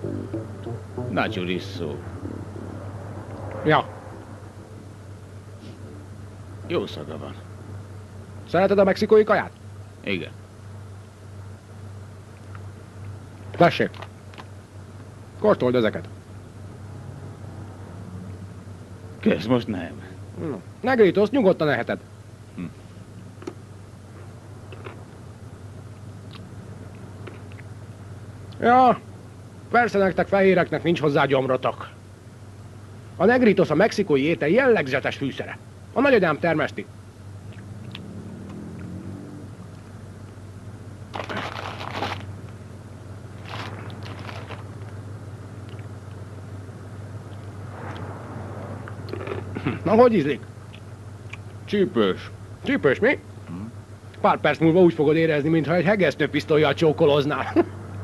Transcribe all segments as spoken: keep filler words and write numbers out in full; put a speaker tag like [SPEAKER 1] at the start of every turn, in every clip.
[SPEAKER 1] Na, Chorizo.
[SPEAKER 2] Ja.
[SPEAKER 1] Jó szaga van.
[SPEAKER 2] Szereted a mexikói kaját?
[SPEAKER 1] Igen.
[SPEAKER 2] Tessék. Kóstold ezeket.
[SPEAKER 1] Kösz, most nem.
[SPEAKER 2] Hm. Negritos, nyugodtan eheted.
[SPEAKER 1] Hm.
[SPEAKER 2] Ja, persze nektek fehéreknek nincs hozzá gyomrotok. A negritos a mexikói étel jellegzetes fűszere. A nagyanyám termeszti. Na, hogy ízlik?
[SPEAKER 1] Csípős.
[SPEAKER 2] Csípős, mi? Pár perc múlva úgy fogod érezni, mintha egy hegesztőpisztollyal csókoloznál.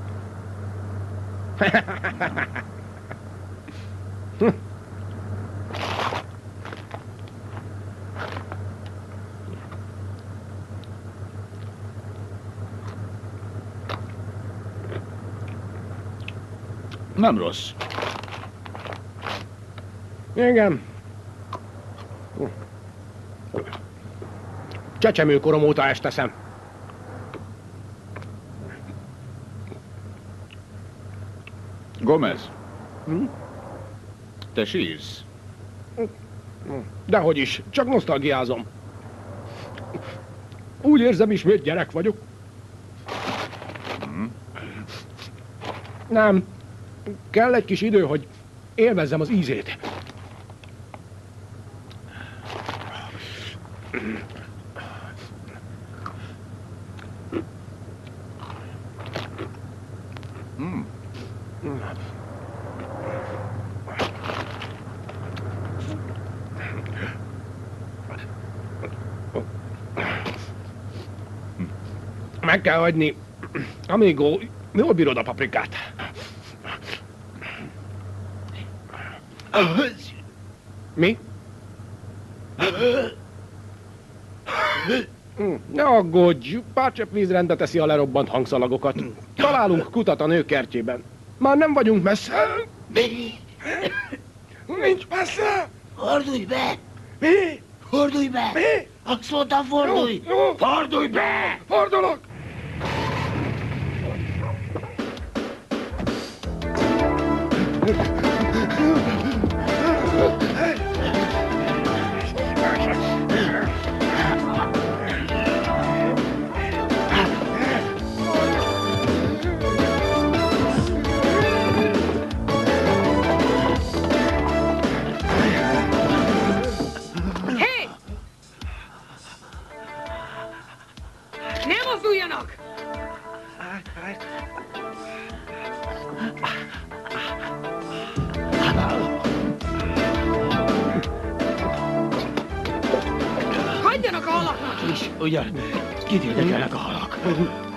[SPEAKER 1] Nem rossz.
[SPEAKER 2] Igen. Csecsemőkorom óta ezt teszem.
[SPEAKER 1] Gomez.
[SPEAKER 2] Hm?
[SPEAKER 1] Te sírsz.
[SPEAKER 2] Dehogy is, csak nosztalgiázom. Úgy érzem, ismét gyerek vagyok.
[SPEAKER 1] Hm?
[SPEAKER 2] Nem. Kell egy kis idő, hogy élvezzem az ízét.
[SPEAKER 1] Hm.
[SPEAKER 2] Meg kell hagyni. Amigo, jól bírod a paprikát. Mi? Ne aggódj, pár csepp víz rendbe teszi a lerobbant hangszalagokat. Találunk kutat a nő kertjében. Már nem vagyunk messze.
[SPEAKER 3] Mi?
[SPEAKER 2] Nincs messze.
[SPEAKER 3] Fordulj be!
[SPEAKER 2] Mi?
[SPEAKER 3] Fordulj be!
[SPEAKER 2] Mi?
[SPEAKER 3] Azt mondtam, fordulj!
[SPEAKER 2] Jó, jó.
[SPEAKER 3] Fordulj be!
[SPEAKER 2] Fordulok!
[SPEAKER 4] Hé! Ne mozduljanak! Hagyjanak a halaknak is!
[SPEAKER 3] Ugyan, kitildekelnek a halak.